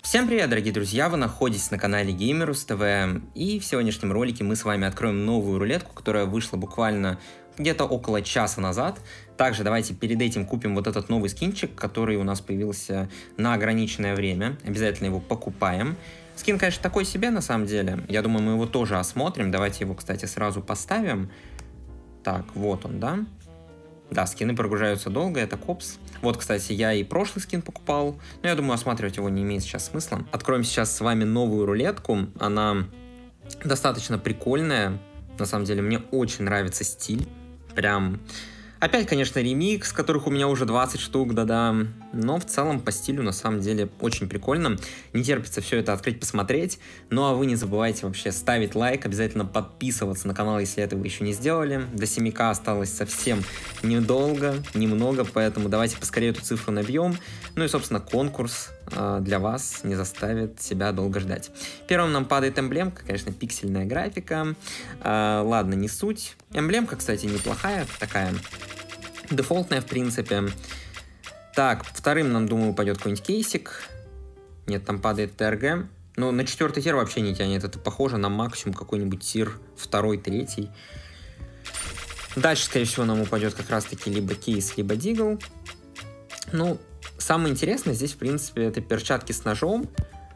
Всем привет, дорогие друзья! Вы находитесь на канале Gamerus TV, и в сегодняшнем ролике мы с вами откроем новую рулетку, которая вышла буквально где-то около часа назад. Также давайте перед этим купим вот этот новый скинчик, который у нас появился на ограниченное время. Обязательно его покупаем. Скин, конечно, такой себе на самом деле. Я думаю, мы его тоже осмотрим. Давайте его, кстати, сразу поставим. Так, вот он, да? Да, скины прогружаются долго, это копс. Вот, кстати, я и прошлый скин покупал, но я думаю, осматривать его не имеет сейчас смысла. Откроем сейчас с вами новую рулетку. Она достаточно прикольная. На самом деле, мне очень нравится стиль. Прям... Опять, конечно, ремикс, которых у меня уже 20 штук, да-да. Но в целом по стилю, на самом деле, очень прикольно. Не терпится все это открыть, посмотреть. Ну а вы не забывайте вообще ставить лайк, обязательно подписываться на канал, если этого еще не сделали. До 7К осталось совсем немного, поэтому давайте поскорее эту цифру набьем. Ну и, собственно, конкурс для вас не заставит себя долго ждать. Первым нам падает эмблемка, конечно, пиксельная графика. Ладно, не суть. Эмблемка, кстати, неплохая такая. Дефолтная, в принципе. Так, вторым нам, думаю, упадет какой-нибудь кейсик. Нет, там падает ТРГ. Но на 4-й тир вообще не тянет. Это похоже на максимум какой-нибудь тир 2-й, 3-й. Дальше, скорее всего, нам упадет как раз-таки либо кейс, либо дигл. Ну, самое интересное здесь, в принципе, это перчатки с ножом.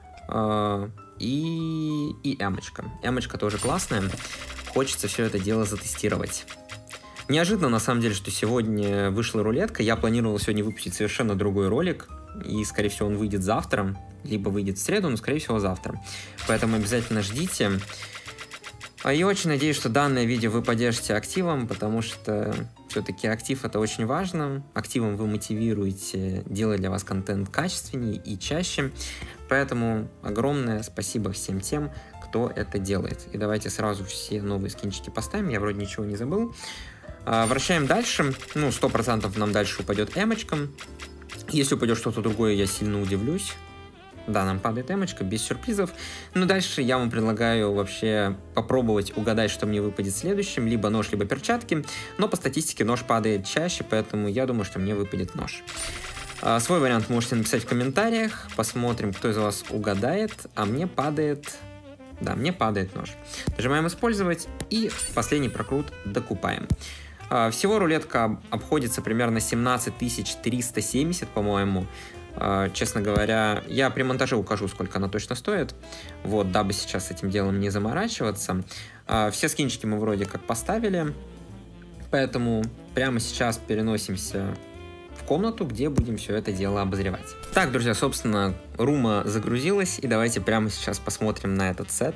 И эмочка. Эмочка тоже классная. Хочется все это дело затестировать. Неожиданно, на самом деле, что сегодня вышла рулетка. Я планировал сегодня выпустить совершенно другой ролик. И, скорее всего, он выйдет завтра. Либо выйдет в среду, но, скорее всего, завтра. Поэтому обязательно ждите. И очень надеюсь, что данное видео вы поддержите активом, потому что все-таки актив — это очень важно. Активом вы мотивируете делать для вас контент качественнее и чаще. Поэтому огромное спасибо всем тем, кто это делает. И давайте сразу все новые скинчики поставим. Я вроде ничего не забыл. Вращаем дальше. Ну, 100% нам дальше упадет эмочка. Если упадет что-то другое, я сильно удивлюсь. Да, нам падает эмочка, без сюрпризов. Но дальше я вам предлагаю вообще попробовать угадать, что мне выпадет следующим. Либо нож, либо перчатки. Но по статистике нож падает чаще, поэтому я думаю, что мне выпадет нож. Свой вариант можете написать в комментариях. Посмотрим, кто из вас угадает. А мне падает... Да, мне падает нож. Нажимаем «Использовать» и последний прокрут докупаем. Всего рулетка обходится примерно 17 370, по-моему. Честно говоря, я при монтаже укажу, сколько она точно стоит. Вот, дабы сейчас с этим делом не заморачиваться. Все скинчики мы вроде как поставили. Поэтому прямо сейчас переносимся в комнату, где будем все это дело обозревать. Так, друзья, собственно, рума загрузилась. И давайте прямо сейчас посмотрим на этот сет.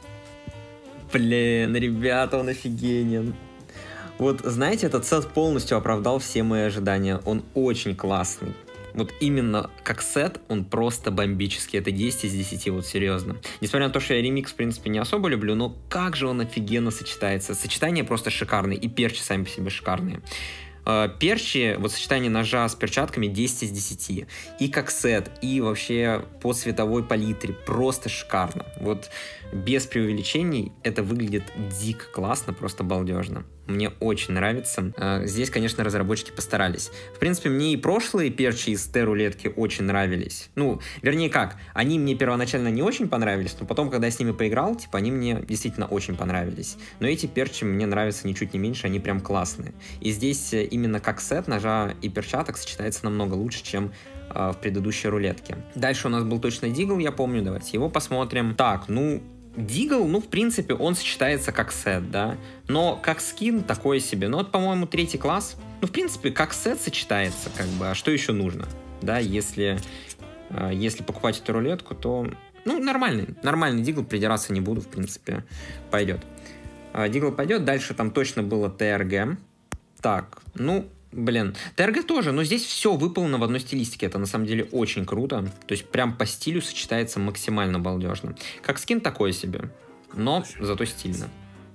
Блин, ребята, он офигенен. Вот, знаете, этот сет полностью оправдал все мои ожидания. Он очень классный. Вот именно как сет он просто бомбический. Это 10 из 10, вот серьезно. Несмотря на то, что я ремикс, в принципе, не особо люблю, но как же он офигенно сочетается. Сочетание просто шикарное. И перчи сами по себе шикарные. Перчи, вот сочетание ножа с перчатками 10 из 10. И как сет, и вообще по цветовой палитре просто шикарно. Вот без преувеличений это выглядит дико классно, просто балдежно. Мне очень нравится. Здесь, конечно, разработчики постарались. В принципе, мне и прошлые перчи из Т-рулетки очень нравились. Ну, вернее как, они мне первоначально не очень понравились, но потом, когда я с ними поиграл, типа, они мне действительно очень понравились. Но эти перчи мне нравятся ничуть не меньше, они прям классные. И здесь именно как сет ножа и перчаток сочетается намного лучше, чем в предыдущей рулетке. Дальше у нас был точно дигл, я помню, давайте его посмотрим. Так, ну... Дигл, ну, в принципе, он сочетается как сет, да, но как скин такое себе. Ну, вот, по-моему, 3-й класс, ну, в принципе, как сет сочетается, как бы, а что еще нужно, да, если покупать эту рулетку, то, ну, нормальный дигл, придираться не буду, в принципе, пойдет. Дигл пойдет, дальше там точно было ТРГ. Так, ну... Блин, ТРГ тоже, но здесь все выполнено в одной стилистике, это на самом деле очень круто, то есть прям по стилю сочетается максимально балдежно. Как скин такой себе, но зато стильно.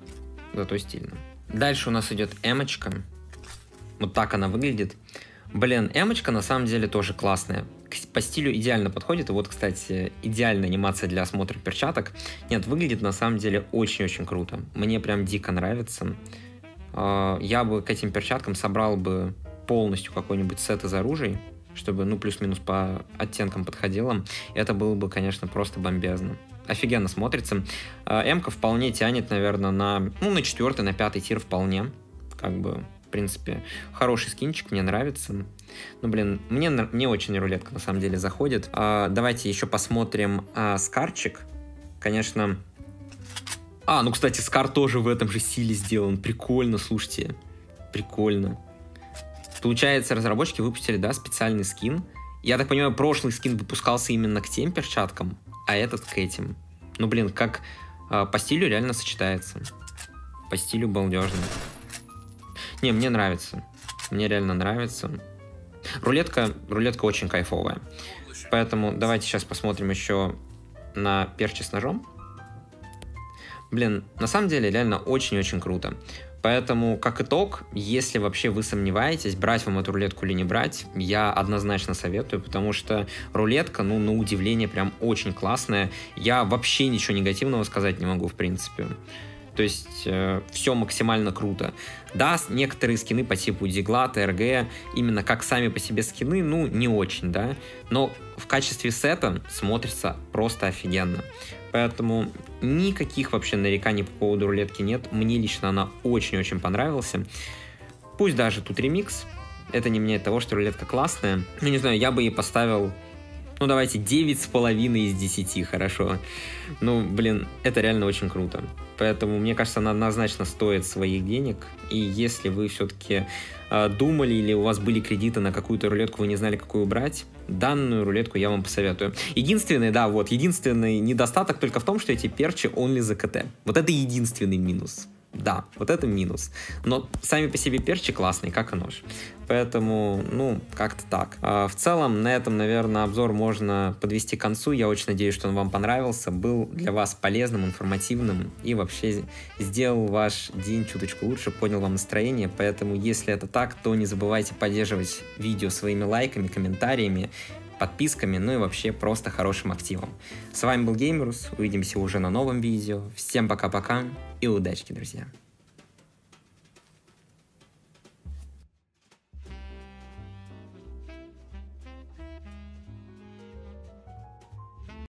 Дальше у нас идет эмочка, вот так она выглядит. Блин, эмочка на самом деле тоже классная, по стилю идеально подходит, и вот, кстати, идеальная анимация для осмотра перчаток. Нет, выглядит на самом деле очень-очень круто, мне прям дико нравится. Я бы к этим перчаткам собрал бы полностью какой-нибудь сет из оружий. чтобы, ну, плюс-минус по оттенкам подходило. Это было бы, конечно, просто бомбезно. Офигенно смотрится. М-ка вполне тянет, наверное, на 4-й, на 5-й тир вполне. Как бы, в принципе, хороший скинчик, мне нравится. Ну, блин, мне очень рулетка, на самом деле, заходит. Давайте еще посмотрим скарчик. Конечно... ну, кстати, скар тоже в этом же стиле сделан. Прикольно, слушайте. Прикольно. Получается, разработчики выпустили, да, специальный скин. Я так понимаю, прошлый скин выпускался именно к тем перчаткам, а этот к этим. Ну, блин, как по стилю реально сочетается. По стилю балдежно. Не, мне нравится. Мне реально нравится. Рулетка очень кайфовая. Поэтому давайте сейчас посмотрим еще на перчи с ножом. Блин, на самом деле реально очень-очень круто. Поэтому, как итог, если вообще вы сомневаетесь, брать вам эту рулетку или не брать, я однозначно советую, потому что рулетка, ну, на удивление, прям очень классная. Я вообще ничего негативного сказать не могу, в принципе. То есть, все максимально круто. Да, некоторые скины по типу Дигла, ТРГ, именно как сами по себе скины, ну, не очень, да. Но в качестве сета смотрится просто офигенно. Поэтому никаких вообще нареканий по поводу рулетки нет. Мне лично она очень-очень понравилась. Пусть даже тут ремикс. Это не меняет того, что рулетка классная. Ну, не знаю, я бы ей поставил... Ну, давайте 9,5 из 10, хорошо. Ну, блин, это реально очень круто. Поэтому, мне кажется, она однозначно стоит своих денег. И если вы все-таки думали или у вас были кредиты на какую-то рулетку, вы не знали, какую брать, данную рулетку я вам посоветую. Единственный недостаток только в том, что эти перчи only за КТ. Вот это единственный минус. Да, вот это минус. Но сами по себе перчи классные, как и нож. Поэтому, ну, как-то так. В целом, на этом, наверное, обзор можно подвести к концу. Я очень надеюсь, что он вам понравился, был для вас полезным, информативным и вообще сделал ваш день чуточку лучше, поднял вам настроение. Поэтому, если это так, то не забывайте поддерживать видео своими лайками, комментариями, подписками, ну и вообще просто хорошим активом. С вами был Геймерус, увидимся уже на новом видео. Всем пока-пока и удачки, друзья!